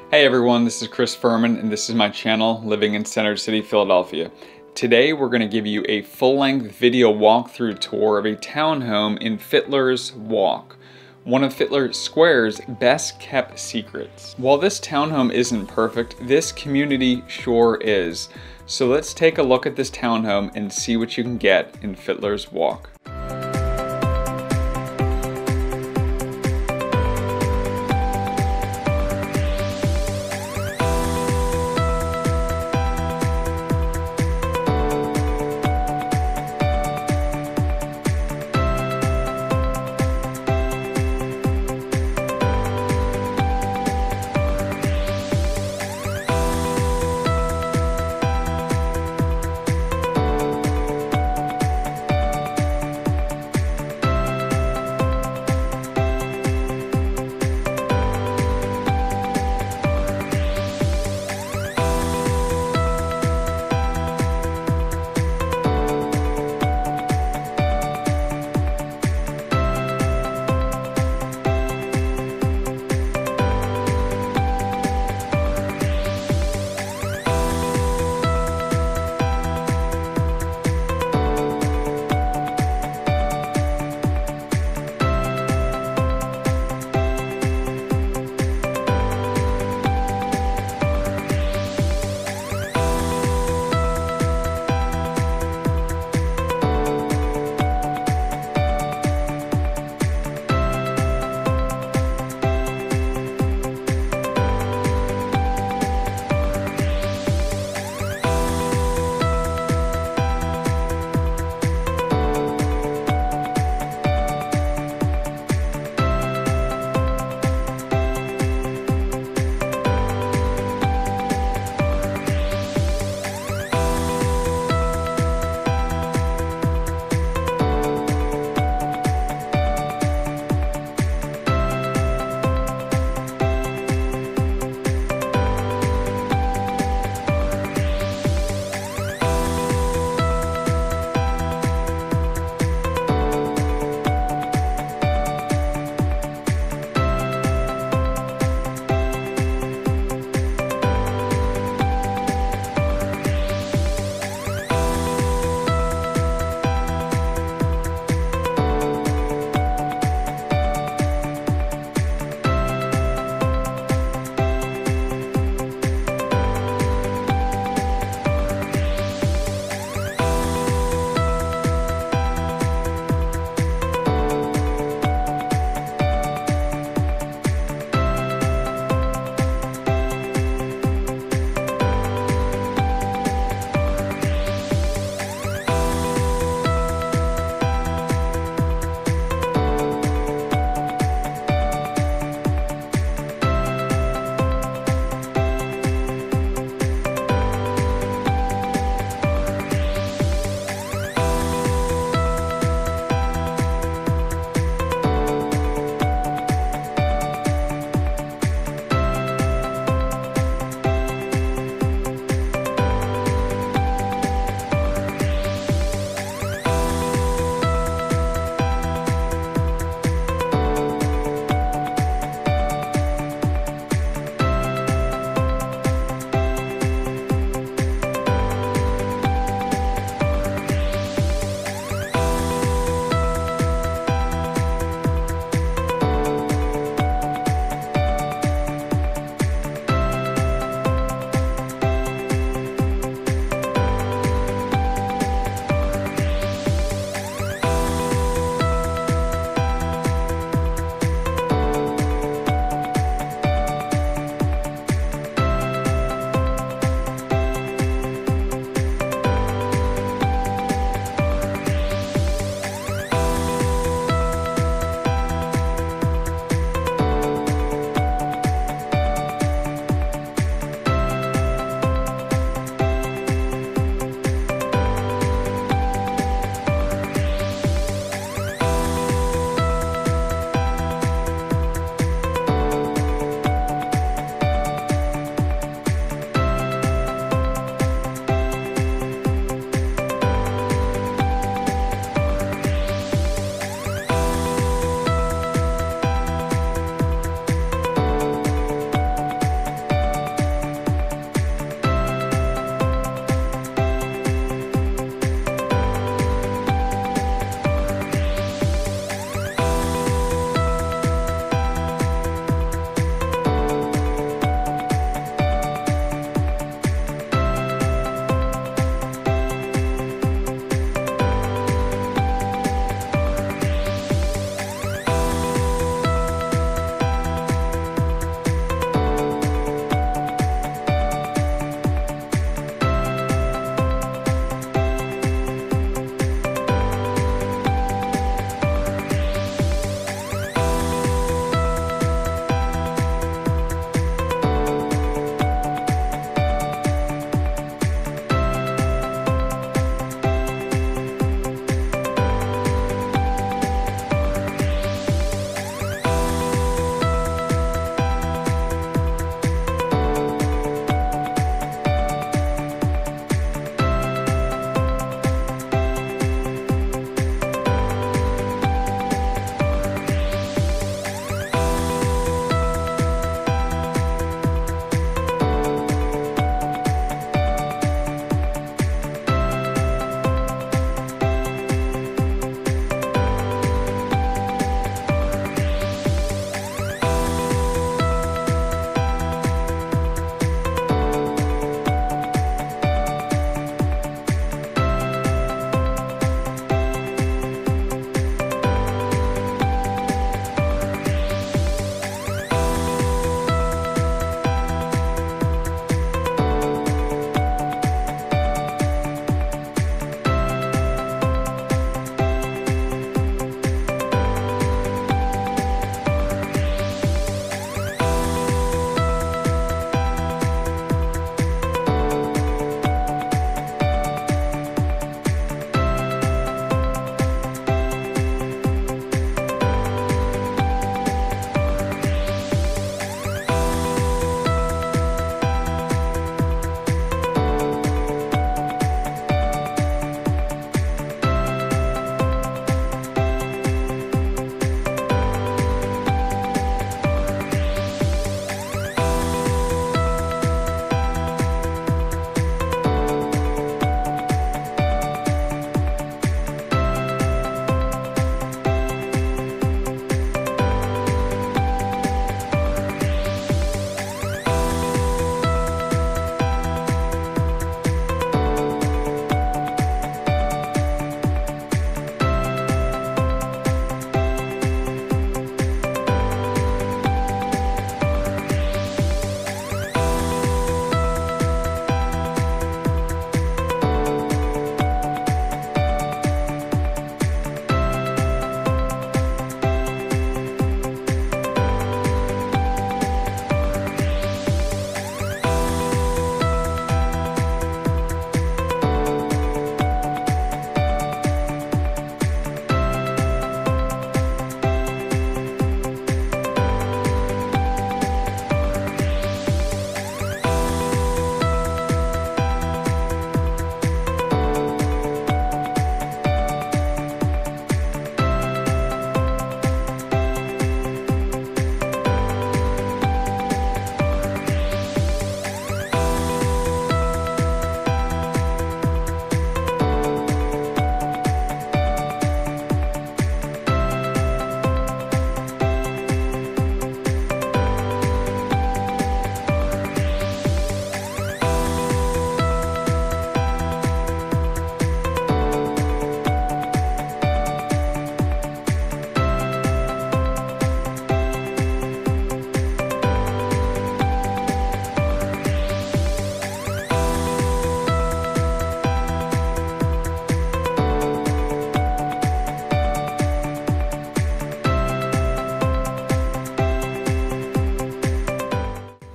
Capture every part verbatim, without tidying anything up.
Hey everyone, this is Chris Fuhrman and this is my channel, Living in Center City Philadelphia. Today we're going to give you a full-length video walkthrough tour of a townhome in Fitler's Walk, one of Fitler Square's best kept secrets. While this townhome isn't perfect, this community sure is. So let's take a look at this townhome and see what you can get in Fitler's Walk.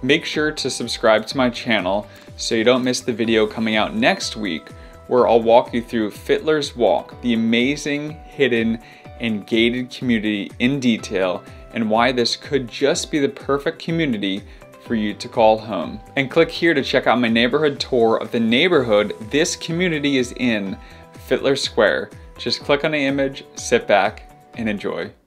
Make sure to subscribe to my channel so you don't miss the video coming out next week, where I'll walk you through Fitler's Walk, the amazing, hidden, and gated community in detail, and why this could just be the perfect community for you to call home. And click here to check out my neighborhood tour of the neighborhood this community is in, Fitler Square. Just click on the image, sit back, and enjoy.